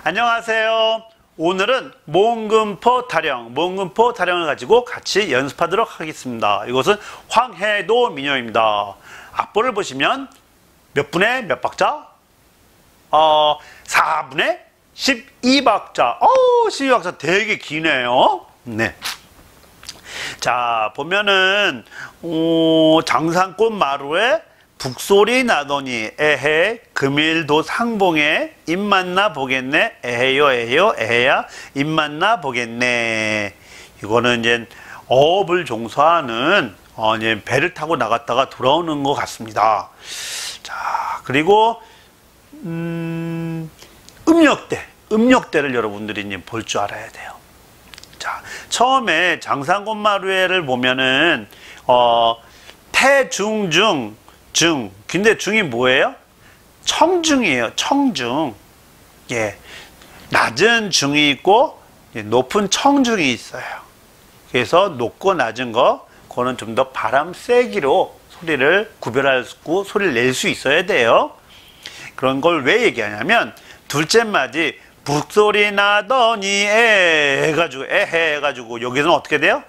안녕하세요. 오늘은 몽금포 타령을 가지고 같이 연습하도록 하겠습니다. 이것은 황해도 민요입니다. 악보를 보시면 몇 분의 몇 박자? 4분의 12박자. 12박자 되게 기네요. 네. 자, 보면은 장산꽃 마루에 북소리 나더니 에헤 금일도 상봉에 입만나 보겠네 에헤요 에헤야 입만나 보겠네. 이거는 이제 어업을 종사하는 이제 배를 타고 나갔다가 돌아오는 것 같습니다. 자, 그리고 음역대를 여러분들이 이제 볼 줄 알아야 돼요. 자, 처음에 장산꽃 마루에를 보면은 태중중 중. 근데 중이 뭐예요? 청중이에요. 청중. 예. 낮은 중이 있고 높은 청중이 있어요. 그래서 높고 낮은 거, 그거는 좀 더 바람 세기로 소리를 구별하고 소리를 낼 수 있어야 돼요. 그런 걸 왜 얘기하냐면 둘째 마디 북소리 나더니 해가지고 에해 해가지고 여기서는 어떻게 돼요?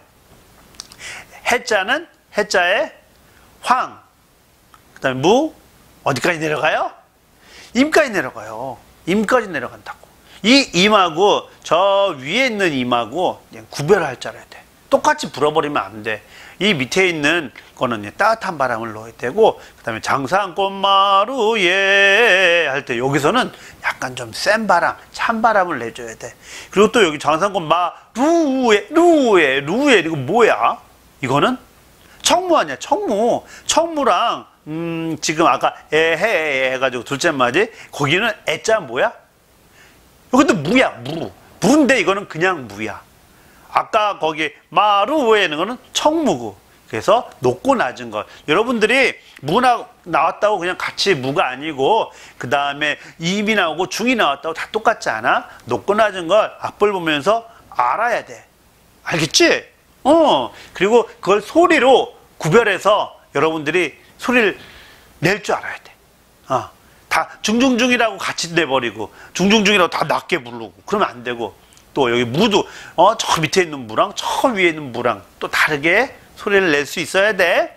해자는 해자에 황. 그 다음에 무, 어디까지 내려가요? 임까지 내려가요. 임까지 내려간다고. 이 임하고 저 위에 있는 임하고 구별할 줄 알아야 돼. 똑같이 불어버리면 안 돼. 이 밑에 있는 거는 따뜻한 바람을 넣어야 되고, 그 다음에 장산꽃 마루에 할 때 여기서는 약간 좀 센 바람, 찬 바람을 내줘야 돼. 그리고 또 여기 장산꽃 마루에 이거 뭐야? 이거는 청무 아니야, 청무. 청무랑 지금 아까 에헤 해가지고 둘째 마디 거기는 애자 뭐야? 여기도 무야. 무인데 이거는 그냥 무야. 아까 거기 마루에는 거는 청무고. 그래서 높고 낮은 것. 여러분들이 무나 나왔다고 그냥 같이 무가 아니고 그 다음에 임이 나오고 중이 나왔다고 다 똑같지 않아? 높고 낮은 걸 악보를 보면서 알아야 돼. 알겠지? 그리고 그걸 소리로 구별해서 여러분들이 소리를 낼 줄 알아야 돼. 다 중중중이라고 같이 내버리고 중중중이라고 다 낮게 부르고 그러면 안 되고, 또 여기 무도 저 밑에 있는 무랑 저 위에 있는 무랑 또 다르게 소리를 낼 수 있어야 돼.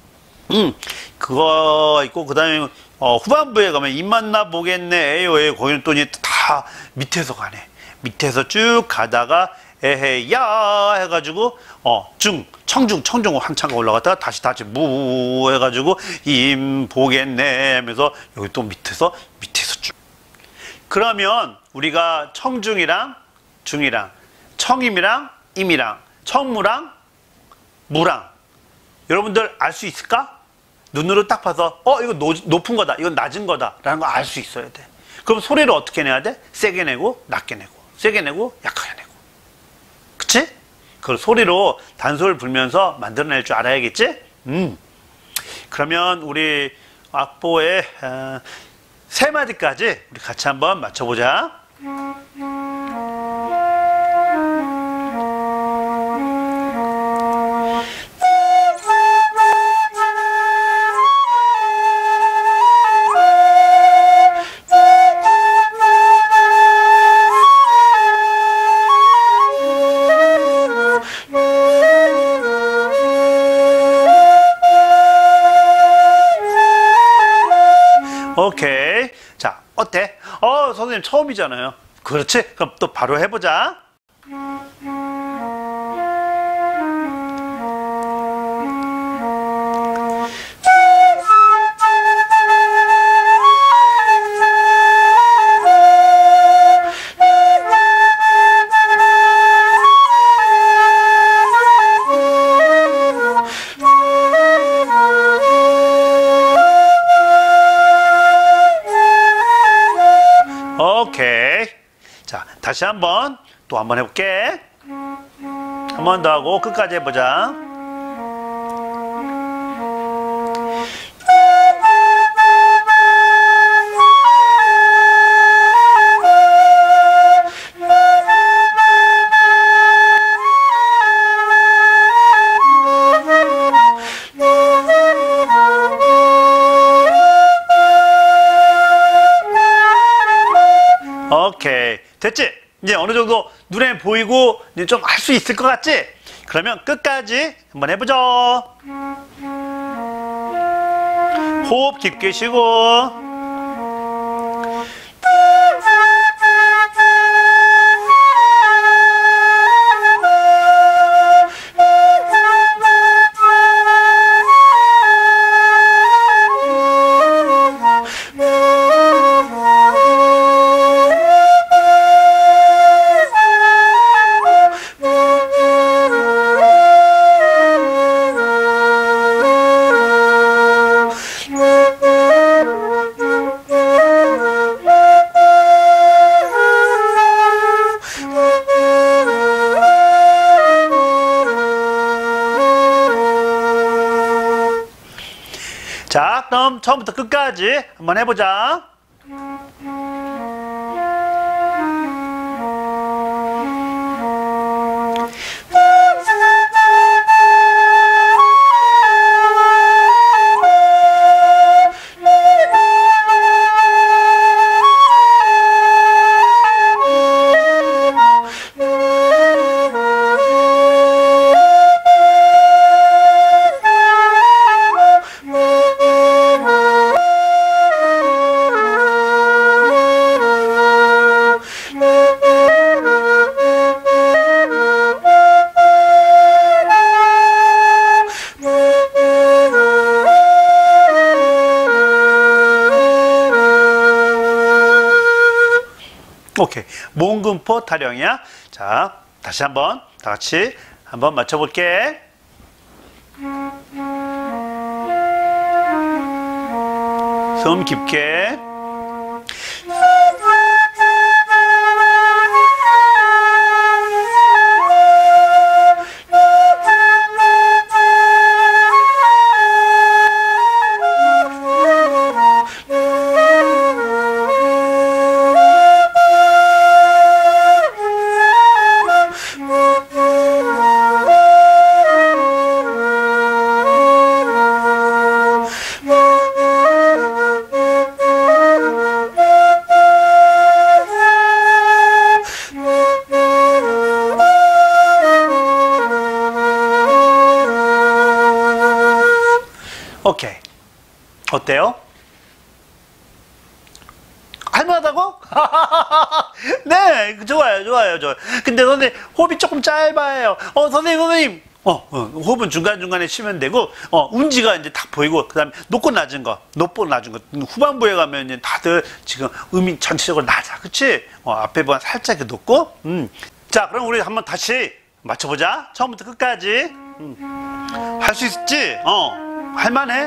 그거 있고, 그 다음에 후반부에 가면 입만나 보겠네 에요에 거기는 또 다 밑에서 가네. 밑에서 쭉 가다가 에헤야 해가지고 청중 한참 올라갔다가 다시 무 해가지고 임 보겠네 하면서 여기 또 밑에서 쭉. 그러면 우리가 청중이랑 중이랑 청임이랑 임이랑 청무랑 무랑 여러분들 알 수 있을까? 눈으로 딱 봐서 이거 높은 거다, 이건 낮은 거다 라는 거 알 수 있어야 돼. 그럼 소리를 어떻게 내야 돼? 세게 내고 낮게 내고, 세게 내고 약하게 내고. 그치? 그걸 소리로 단소를 불면서 만들어낼 줄 알아야겠지? 그러면 우리 악보의 세 마디까지 우리 같이 한번 맞춰보자. 오케이. 자, 어때? 선생님 처음이잖아요. 그렇지? 그럼 또 바로 해보자. 오케이. 자, 다시 또 한번 해볼게. 한 번 더 하고 끝까지 해보자. 오케이. 됐지? 이제 어느 정도 눈에 보이고 이제 좀 할 수 있을 것 같지? 그러면 끝까지 한번 해보죠. 호흡 깊게 쉬고. 자, 그럼 처음부터 끝까지 한번 해보자. 오케이. 몽금포 타령이야. 자, 다시 한번 다 같이 한번 맞춰볼게. 숨 깊게. 오케이. 어때요? 할만하다고? 네, 좋아요, 좋아요, 좋아요. 근데 선생님, 호흡이 조금 짧아요. 선생님. 호흡은 중간중간에 쉬면 되고, 운지가 이제 딱 보이고, 그 다음에 높고 낮은 거, 후반부에 가면 이제 다들 지금 음이 전체적으로 낮아. 그치? 앞에 보면 살짝 높고, 자, 그럼 우리 한번 다시 맞춰보자. 처음부터 끝까지. 할 수 있지? 할만해.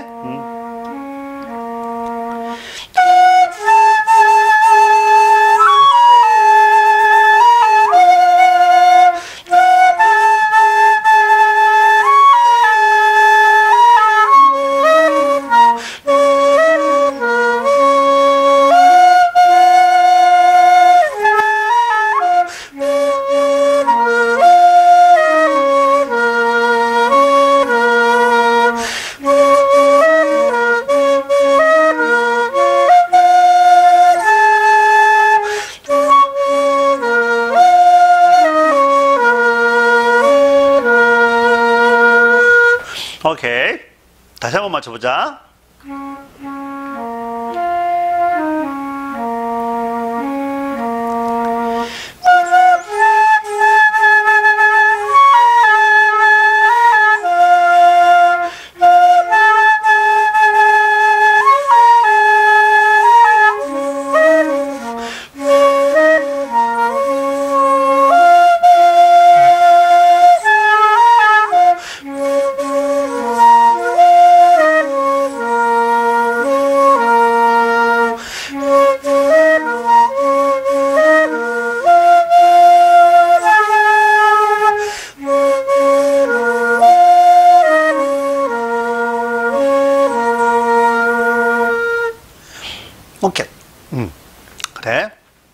오케이. 다시 한번 맞춰보자. 오케이. 그래.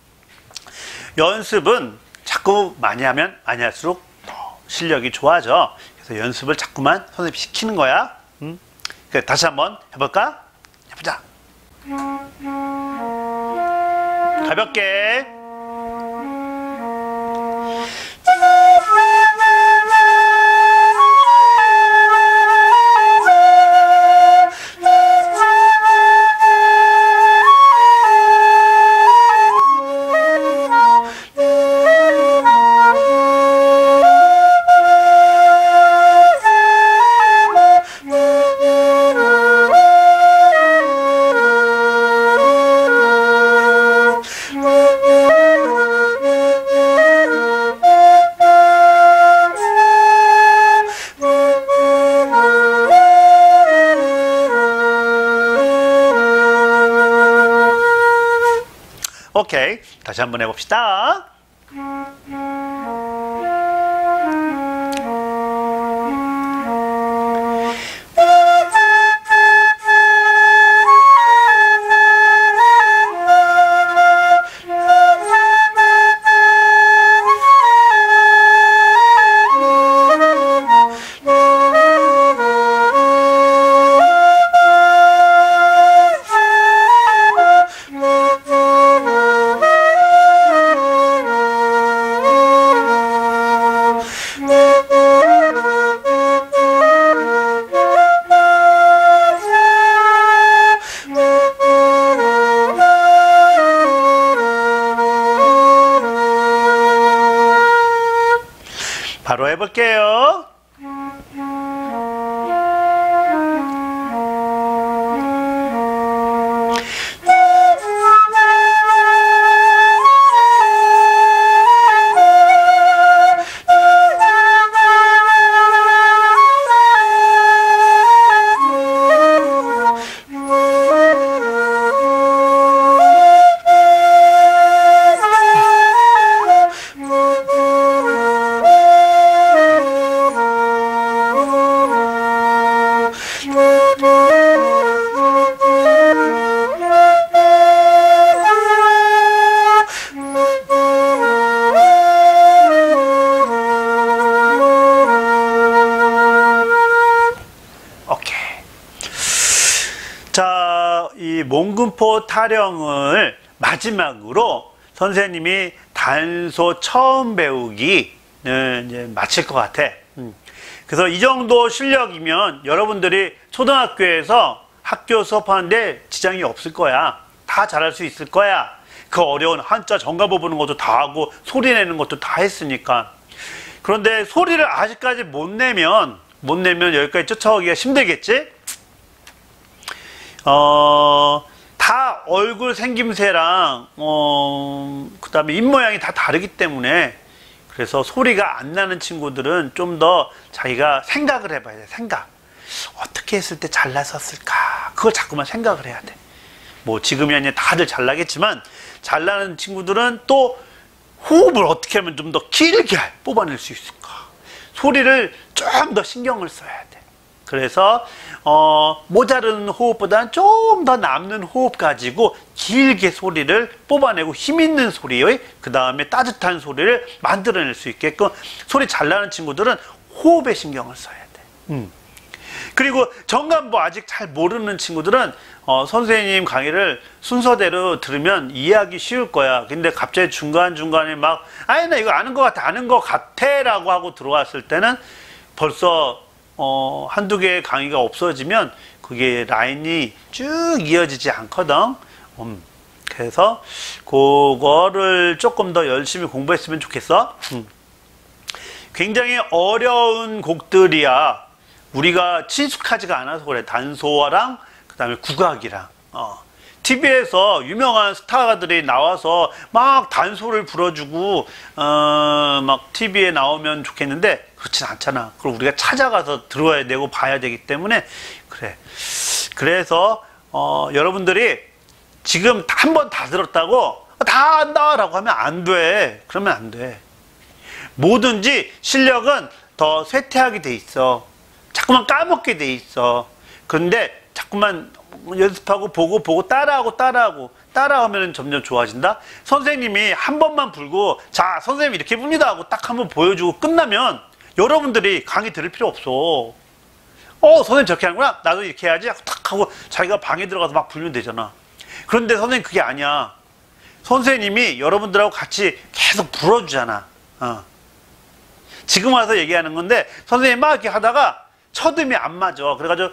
연습은 자꾸 많이 하면 많이 할수록 더 실력이 좋아져. 그래서 연습을 자꾸만 선생님이 시키는 거야. 그래, 다시 한번 해볼까? 해보자. 가볍게. 오케이. 다시 한번 해봅시다. 바로 해볼게요. 자, 이 몽금포 타령을 마지막으로 선생님이 단소 처음 배우기는 이제 마칠 것 같아. 그래서 이 정도 실력이면 여러분들이 초등학교에서 학교 수업하는데 지장이 없을 거야. 다 잘할 수 있을 거야. 그 어려운 한자 정가보 보는 것도 다 하고 소리 내는 것도 다 했으니까. 그런데 소리를 아직까지 못 내면 여기까지 쫓아오기가 힘들겠지? 다 얼굴 생김새랑 그 다음에 입모양이 다 다르기 때문에, 그래서 소리가 안 나는 친구들은 좀 더 자기가 생각을 해봐야 돼. 생각. 어떻게 했을 때 잘났었을까? 그걸 자꾸만 생각을 해야 돼. 뭐 지금이 아니라 다들 잘나겠지만, 잘나는 친구들은 또 호흡을 어떻게 하면 좀 더 길게 뽑아낼 수 있을까? 소리를 좀 더 신경을 써야 돼. 그래서 모자르는 호흡보다는 좀 더 남는 호흡 가지고 길게 소리를 뽑아내고 힘있는 소리의 그 다음에 따뜻한 소리를 만들어낼 수 있게끔, 소리 잘 나는 친구들은 호흡에 신경을 써야 돼. 그리고 정감보 아직 잘 모르는 친구들은 선생님 강의를 순서대로 들으면 이해하기 쉬울 거야. 근데 갑자기 중간중간에 막 아니 나 이거 아는 것 같아 라고 하고 들어왔을 때는 벌써 한두 개의 강의가 없어지면 그게 라인이 쭉 이어지지 않거든. 그래서 그거를 조금 더 열심히 공부했으면 좋겠어. 굉장히 어려운 곡들이야. 우리가 친숙하지가 않아서 그래. 단소화랑 그 다음에 국악이랑. TV에서 유명한 스타들이 나와서 막 단소를 불어주고 막 TV에 나오면 좋겠는데 그렇진 않잖아. 그럼 우리가 찾아가서 들어야 되고 봐야 되기 때문에 그래. 그래서 여러분들이 지금 한 번 다 들었다고 다 안다 라고 하면 안 돼. 그러면 안 돼. 뭐든지 실력은 더 쇠퇴하게 돼 있어. 자꾸만 까먹게 돼 있어. 그런데 자꾸만 연습하고 보고 따라하면 점점 좋아진다. 선생님이 한 번만 불고 자 선생님 이렇게 붑니다 하고 딱 한번 보여주고 끝나면 여러분들이 강의 들을 필요 없어. 선생님 저렇게 하는구나, 나도 이렇게 해야지 하고 탁 하고 자기가 방에 들어가서 막 불면 되잖아. 그런데 선생님 그게 아니야. 선생님이 여러분들하고 같이 계속 불어주잖아. 지금 와서 얘기하는 건데 선생님이 막 이렇게 하다가 첫음이 안 맞아. 그래가지고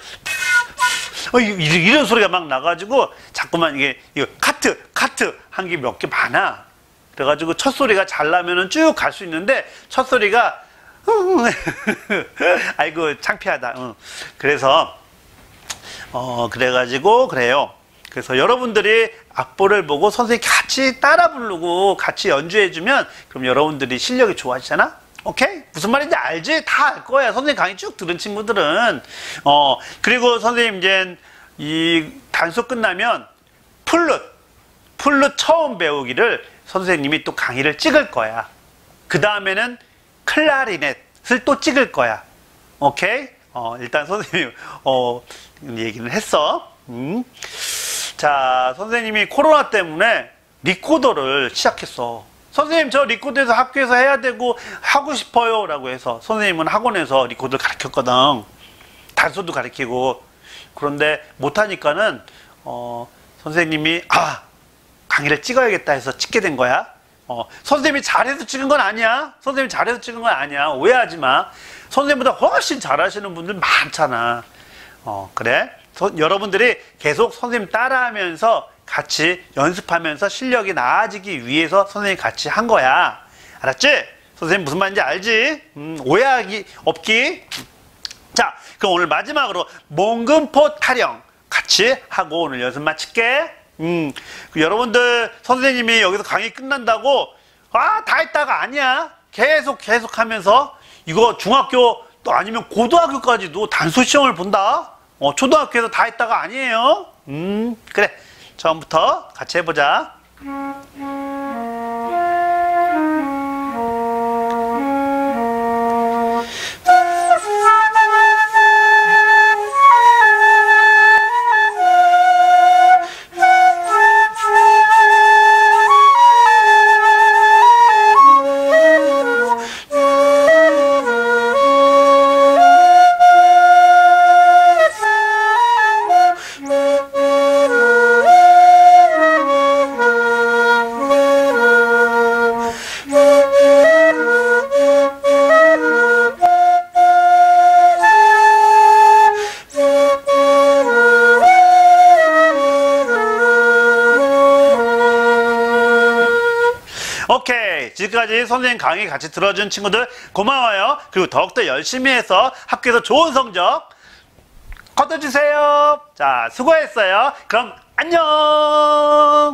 이런 소리가 막 나가지고 자꾸만 이거 카트 한 게 몇 개 많아. 그래가지고 첫 소리가 잘 나면은 쭉 갈 수 있는데 첫 소리가 아이고 창피하다. 그래서 그래가지고 그래요. 그래서 여러분들이 악보를 보고 선생님 같이 따라 부르고 같이 연주해주면 그럼 여러분들이 실력이 좋아지잖아. 오케이? 무슨 말인지 알지? 다 알 거야. 선생님 강의 쭉 들은 친구들은. 그리고 선생님 이제 이 단소 끝나면 플룻 플룻 처음 배우기를 선생님이 또 강의를 찍을 거야. 그 다음에는 클라리넷을 또 찍을 거야. 오케이? 일단 선생님이 얘기는 했어. 자, 선생님이 코로나 때문에 리코더를 시작했어. 선생님, 저 리코더에서 학교에서 해야 되고 하고 싶어요 라고 해서 선생님은 학원에서 리코더를 가르쳤거든. 단소도 가르치고. 그런데 못하니까는 선생님이 강의를 찍어야겠다 해서 찍게 된 거야. 선생님이 잘해서 찍은 건 아니야. 선생님이 잘해서 찍은 건 아니야. 오해하지 마. 선생님보다 훨씬 잘하시는 분들 많잖아. 그래? 여러분들이 계속 선생님 따라하면서 같이 연습하면서 실력이 나아지기 위해서 선생님 같이 한 거야. 알았지? 선생님 무슨 말인지 알지? 오해하기 없기. 자, 그럼 오늘 마지막으로 몽금포 타령 같이 하고 오늘 연습 마칠게. 여러분들 선생님이 여기서 강의 끝난다고 다 했다가 아니야. 계속 하면서 이거 중학교 또 아니면 고등학교까지도 단수 시험을 본다. 초등학교에서 다 했다가 아니에요. 그래, 처음부터 같이 해보자. 오케이, 지금까지 선생님 강의 같이 들어준 친구들 고마워요. 그리고 더욱더 열심히 해서 학교에서 좋은 성적 거둬주세요. 자, 수고했어요. 그럼 안녕.